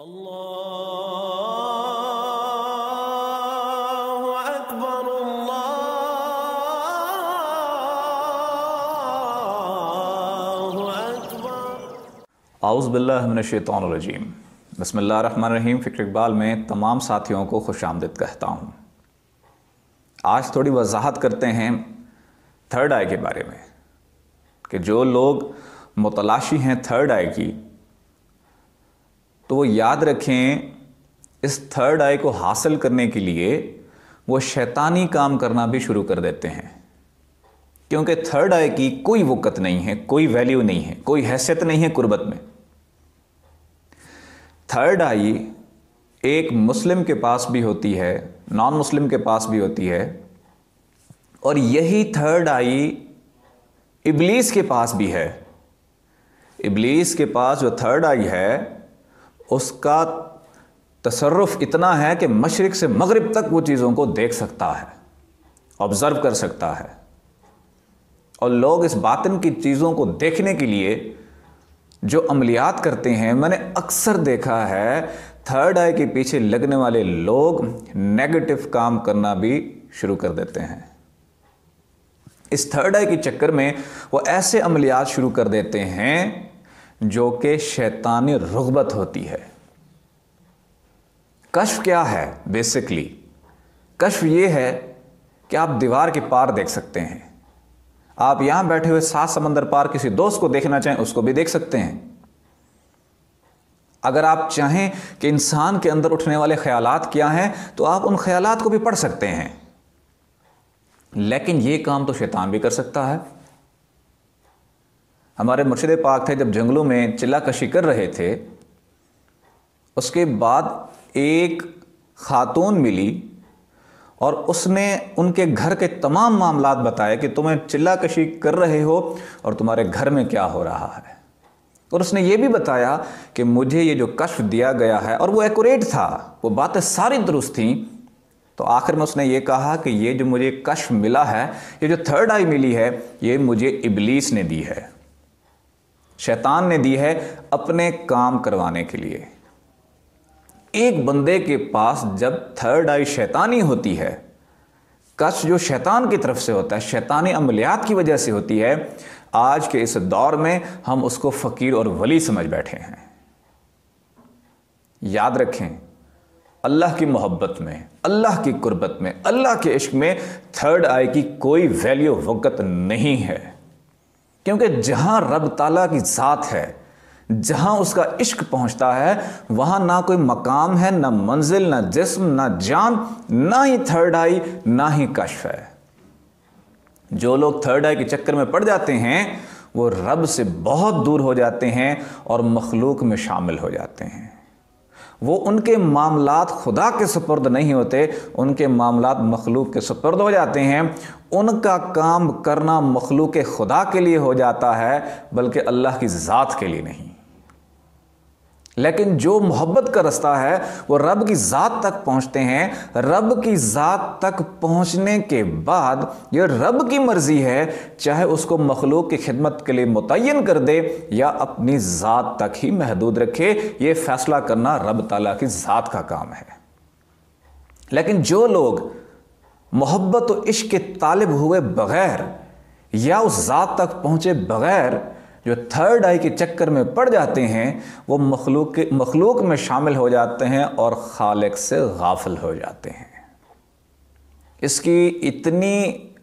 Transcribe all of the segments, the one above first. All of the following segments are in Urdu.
اللہ اکبر اللہ اکبر۔ اعوذ باللہ من الشیطان الرجیم۔ بسم اللہ الرحمن الرحیم۔ فکر اقبال میں تمام ساتھیوں کو خوش آمدید کہتا ہوں۔ آج تھوڑی وضاحت کرتے ہیں تھرڈ آئی کے بارے میں کہ جو لوگ متلاشی ہیں تھرڈ آئی کی، تو وہ یاد رکھیں اس تھرڈ آئی کو حاصل کرنے کے لیے وہ شیطانی کام کرنا بھی شروع کر دیتے ہیں، کیونکہ تھرڈ آئی کی کوئی وقت نہیں ہے، کوئی ویلیو نہیں ہے، کوئی حیثیت نہیں ہے قربت میں۔ تھرڈ آئی ایک مسلم کے پاس بھی ہوتی ہے، نان مسلم کے پاس بھی ہوتی ہے، اور یہی تھرڈ آئی ابلیس کے پاس بھی ہے۔ ابلیس کے پاس جو تھرڈ آئی ہے اس کا تصرف اتنا ہے کہ مشرق سے مغرب تک وہ چیزوں کو دیکھ سکتا ہے، آبزرو کر سکتا ہے، اور لوگ اس باطن کی چیزوں کو دیکھنے کے لیے جو عملیات کرتے ہیں، میں نے اکثر دیکھا ہے تھرڈ آئی کے پیچھے لگنے والے لوگ نیگیٹو کام کرنا بھی شروع کر دیتے ہیں۔ اس تھرڈ آئی کے چکر میں وہ ایسے عملیات شروع کر دیتے ہیں جو کہ شیطانی رغبت ہوتی ہے۔ کشف کیا ہے؟ بیسکلی کشف یہ ہے کہ آپ دیوار کے پار دیکھ سکتے ہیں، آپ یہاں بیٹھے ہوئے 7 سمندر پار کسی دوست کو دیکھنا چاہیں اس کو بھی دیکھ سکتے ہیں۔ اگر آپ چاہیں کہ انسان کے اندر اٹھنے والے خیالات کیا ہیں تو آپ ان خیالات کو بھی پڑھ سکتے ہیں، لیکن یہ کام تو شیطان بھی کر سکتا ہے۔ ہمارے مرشد پاک تھے، جب جنگلوں میں چلہ کشی کر رہے تھے، اس کے بعد ایک خاتون ملی اور اس نے ان کے گھر کے تمام معاملات بتائے کہ تمہیں چلہ کشی کر رہے ہو اور تمہارے گھر میں کیا ہو رہا ہے، اور اس نے یہ بھی بتایا کہ مجھے یہ جو کشف دیا گیا ہے، اور وہ ایکوریٹ تھا، وہ باتیں ساری درست تھیں۔ تو آخر میں اس نے یہ کہا کہ یہ جو مجھے کشف ملا ہے، یہ جو تھرڈ آئی ملی ہے، یہ مجھے ابلیس نے دی ہے، شیطان نے دی ہے اپنے کام کروانے کے لیے۔ ایک بندے کے پاس جب تھرڈ آئی شیطانی ہوتی ہے، کشف جو شیطان کی طرف سے ہوتا ہے، شیطانی عملیات کی وجہ سے ہوتی ہے، آج کے اس دور میں ہم اس کو فقیر اور ولی سمجھ بیٹھے ہیں۔ یاد رکھیں، اللہ کی محبت میں، اللہ کی قربت میں، اللہ کے عشق میں تھرڈ آئی کی کوئی ویلیو وقت نہیں ہے، کیونکہ جہاں رب تعالیٰ کی ذات ہے، جہاں اس کا عشق پہنچتا ہے، وہاں نہ کوئی مقام ہے، نہ منزل، نہ جسم، نہ جان، نہ ہی تھرڈ آئی، نہ ہی کشف ہے۔ جو لوگ تھرڈ آئی کے چکر میں پڑ جاتے ہیں وہ رب سے بہت دور ہو جاتے ہیں اور مخلوق میں شامل ہو جاتے ہیں۔ وہ ان کے معاملات خدا کے سپرد نہیں ہوتے، ان کے معاملات مخلوق کے سپرد ہو جاتے ہیں۔ ان کا کام کرنا مخلوق خدا کے لیے ہو جاتا ہے، بلکہ اللہ کی ذات کے لیے نہیں۔ لیکن جو محبت کا رستہ ہے وہ رب کی ذات تک پہنچتے ہیں۔ رب کی ذات تک پہنچنے کے بعد یہ رب کی مرضی ہے، چاہے اس کو مخلوق کی خدمت کے لیے متعین کر دے یا اپنی ذات تک ہی محدود رکھے، یہ فیصلہ کرنا رب تعالیٰ کی ذات کا کام ہے۔ لیکن جو لوگ محبت و عشق کے طالب ہوئے بغیر یا اس ذات تک پہنچے بغیر جو تھرڈ آئی کے چکر میں پڑ جاتے ہیں، وہ مخلوق میں شامل ہو جاتے ہیں اور خالق سے غافل ہو جاتے ہیں۔ اس کی اتنی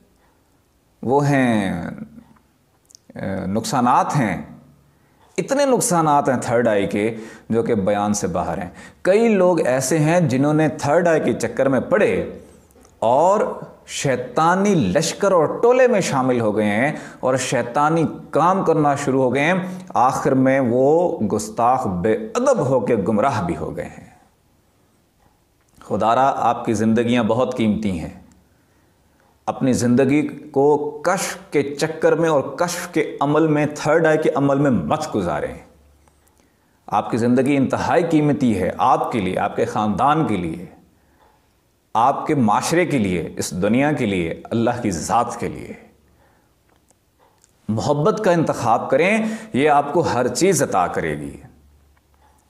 نقصانات ہیں، اتنے نقصانات ہیں تھرڈ آئی کے جو کہ بیان سے باہر ہیں۔ کئی لوگ ایسے ہیں جنہوں نے تھرڈ آئی کے چکر میں پڑے اور شیطانی لشکر اور ٹولے میں شامل ہو گئے ہیں اور شیطانی کام کرنا شروع ہو گئے ہیں، آخر میں وہ گستاخ بے ادب ہو کے گمراہ بھی ہو گئے ہیں۔ خدارا آپ کی زندگیاں بہت قیمتی ہیں، اپنی زندگی کو کشف کے چکر میں اور کشف کے عمل میں، تھرڈ آئی کے عمل میں مت گزاریں۔ آپ کی زندگی انتہائی قیمتی ہے، آپ کے لیے، آپ کے خاندان کے لیے، آپ کے معاشرے کے لیے، اس دنیا کے لیے، اللہ کی ذات کے لیے۔ محبت کا انتخاب کریں، یہ آپ کو ہر چیز عطا کرے گی۔